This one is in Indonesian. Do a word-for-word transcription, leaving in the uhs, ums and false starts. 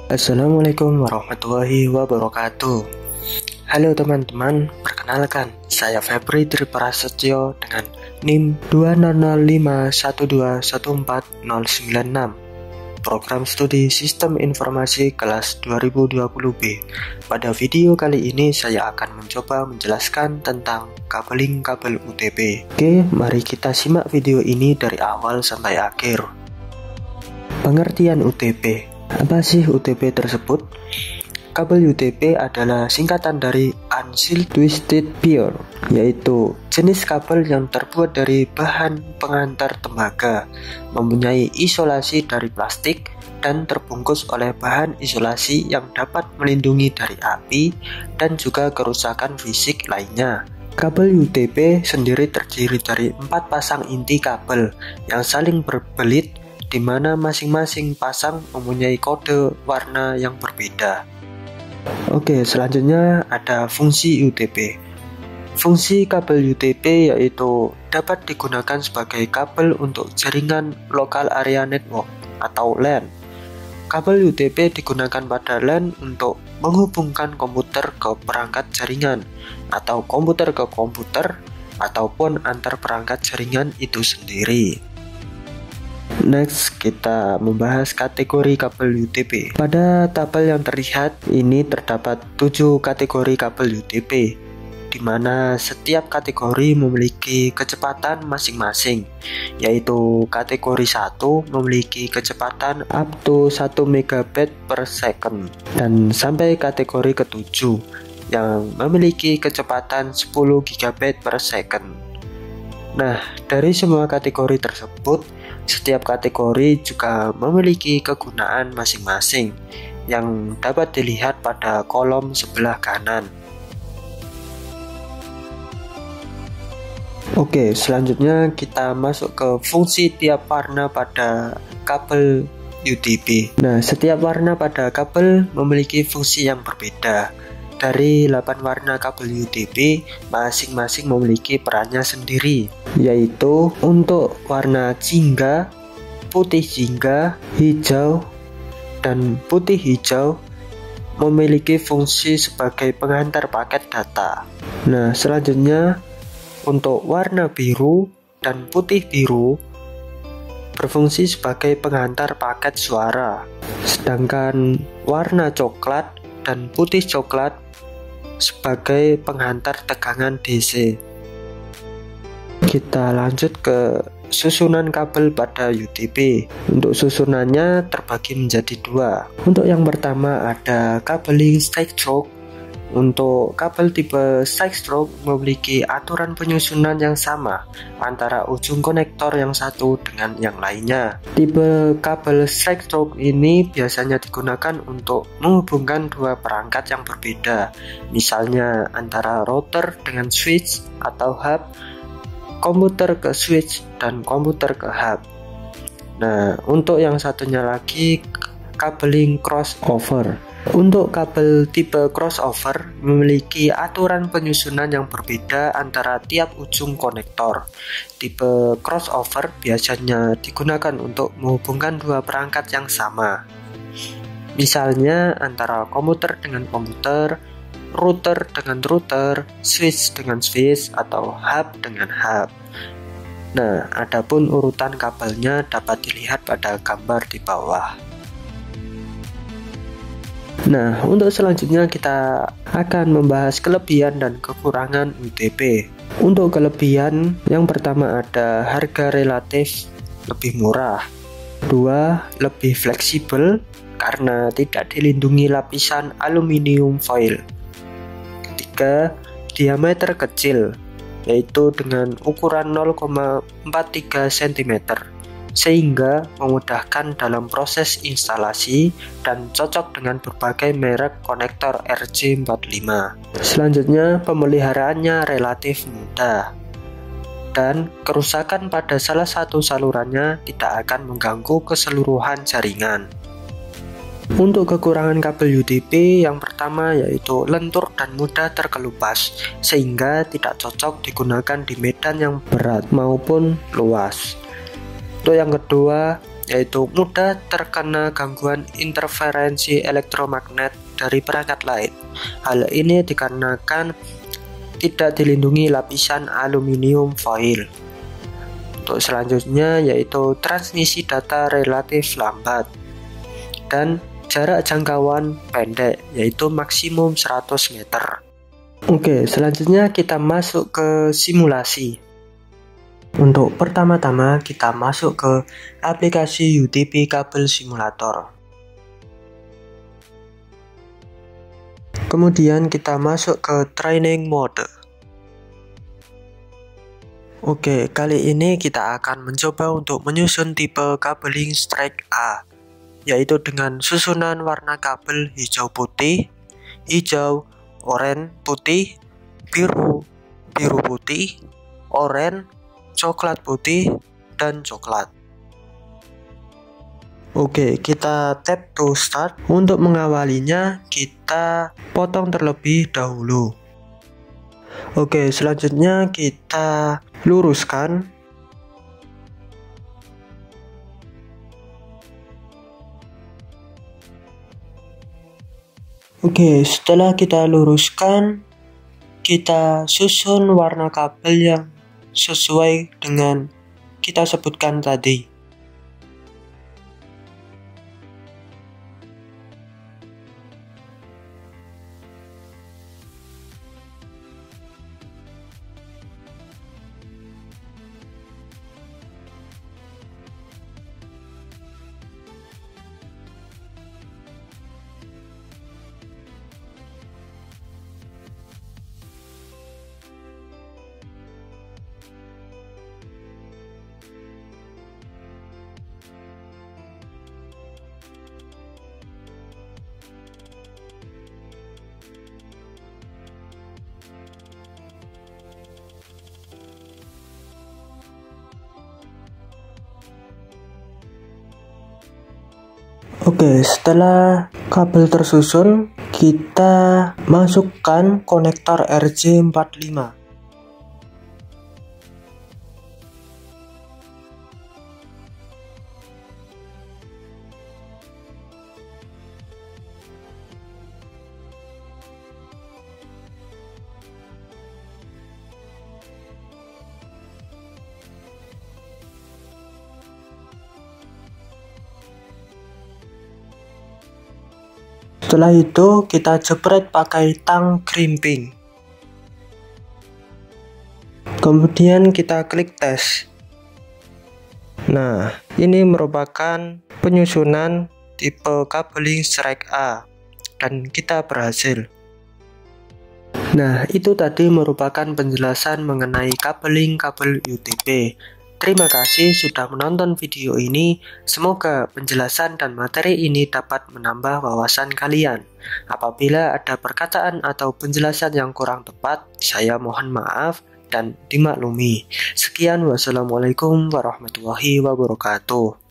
Assalamualaikum warahmatullahi wabarakatuh. Halo teman-teman, perkenalkan saya Febri Triprasetyo dengan NIM dua nol nol lima satu dua satu empat nol sembilan enam, Program Studi Sistem Informasi kelas dua ribu dua puluh B. Pada video kali ini saya akan mencoba menjelaskan tentang kabeling kabel U T P. Oke, mari kita simak video ini dari awal sampai akhir. Pengertian U T P. Apa sih U T P tersebut? Kabel U T P adalah singkatan dari Unsealed Twisted Pair, yaitu jenis kabel yang terbuat dari bahan pengantar tembaga, mempunyai isolasi dari plastik, dan terbungkus oleh bahan isolasi yang dapat melindungi dari api dan juga kerusakan fisik lainnya. Kabel U T P sendiri terdiri dari empat pasang inti kabel yang saling berbelit, di mana masing-masing pasang mempunyai kode warna yang berbeda. Oke, selanjutnya ada fungsi U T P. Fungsi kabel U T P yaitu dapat digunakan sebagai kabel untuk jaringan Local Area Network atau LAN. Kabel U T P digunakan pada LAN untuk menghubungkan komputer ke perangkat jaringan atau komputer ke komputer ataupun antar perangkat jaringan itu sendiri. Next, kita membahas kategori kabel U T P. Pada tabel yang terlihat ini terdapat tujuh kategori kabel U T P, di mana setiap kategori memiliki kecepatan masing-masing, yaitu kategori satu memiliki kecepatan up to satu megabit per second, dan sampai kategori ketujuh yang memiliki kecepatan sepuluh gigabit per second. Nah, dari semua kategori tersebut, setiap kategori juga memiliki kegunaan masing-masing yang dapat dilihat pada kolom sebelah kanan. Oke, selanjutnya kita masuk ke fungsi tiap warna pada kabel U T P. Nah, setiap warna pada kabel memiliki fungsi yang berbeda. Dari delapan warna kabel U T P, masing-masing memiliki perannya sendiri, yaitu untuk warna jingga, putih jingga, hijau, dan putih hijau memiliki fungsi sebagai pengantar paket data. Nah, selanjutnya untuk warna biru dan putih biru berfungsi sebagai pengantar paket suara, sedangkan warna coklat dan putih coklat sebagai penghantar tegangan D C. Kita lanjut ke susunan kabel pada U T P. Untuk susunannya terbagi menjadi dua. Untuk yang pertama ada kabeling side stroke. Untuk kabel tipe side stroke memiliki aturan penyusunan yang sama antara ujung konektor yang satu dengan yang lainnya. Tipe kabel side stroke ini biasanya digunakan untuk menghubungkan dua perangkat yang berbeda, misalnya antara router dengan switch atau hub, komputer ke switch, dan komputer ke hub. Nah, untuk yang satunya lagi kabeling crossover. Untuk kabel tipe crossover memiliki aturan penyusunan yang berbeda antara tiap ujung konektor. Tipe crossover biasanya digunakan untuk menghubungkan dua perangkat yang sama, misalnya antara komputer dengan komputer, router dengan router, switch dengan switch, atau hub dengan hub. Nah, adapun urutan kabelnya dapat dilihat pada gambar di bawah. Nah, untuk selanjutnya kita akan membahas kelebihan dan kekurangan U T P. Untuk kelebihan, yang pertama ada harga relatif lebih murah. Dua, lebih fleksibel karena tidak dilindungi lapisan aluminium foil. Tiga, diameter kecil, yaitu dengan ukuran nol koma empat tiga sentimeter. Sehingga memudahkan dalam proses instalasi dan cocok dengan berbagai merek konektor R J empat puluh lima. Selanjutnya, pemeliharaannya relatif mudah dan kerusakan pada salah satu salurannya tidak akan mengganggu keseluruhan jaringan. Untuk kekurangan kabel U T P yang pertama yaitu lentur dan mudah terkelupas, sehingga tidak cocok digunakan di medan yang berat maupun luas. Untuk yang kedua, yaitu mudah terkena gangguan interferensi elektromagnet dari perangkat lain. Hal ini dikarenakan tidak dilindungi lapisan aluminium foil. Untuk selanjutnya yaitu transmisi data relatif lambat dan jarak jangkauan pendek, yaitu maksimum seratus meter. Oke, selanjutnya kita masuk ke simulasi. Untuk pertama-tama kita masuk ke aplikasi U T P Kabel Simulator. Kemudian kita masuk ke training mode. Oke, kali ini kita akan mencoba untuk menyusun tipe kabeling strike A, yaitu dengan susunan warna kabel hijau putih, hijau, oranye putih, biru, biru putih, oranye, coklat putih, dan coklat. Oke, kita tap to start. Untuk mengawalinya kita potong terlebih dahulu. Oke, selanjutnya kita luruskan. Oke, setelah kita luruskan, kita susun warna kabel yang sesuai dengan kita sebutkan tadi. Oke, setelah kabel tersusun, kita masukkan konektor R J empat puluh lima. Setelah itu kita jepret pakai tang crimping. Kemudian kita klik tes. Nah, ini merupakan penyusunan tipe kabeling strike A dan kita berhasil. Nah, itu tadi merupakan penjelasan mengenai kabeling kabel U T P. Terima kasih sudah menonton video ini. Semoga penjelasan dan materi ini dapat menambah wawasan kalian. Apabila ada perkataan atau penjelasan yang kurang tepat, saya mohon maaf dan dimaklumi. Sekian, wassalamualaikum warahmatullahi wabarakatuh.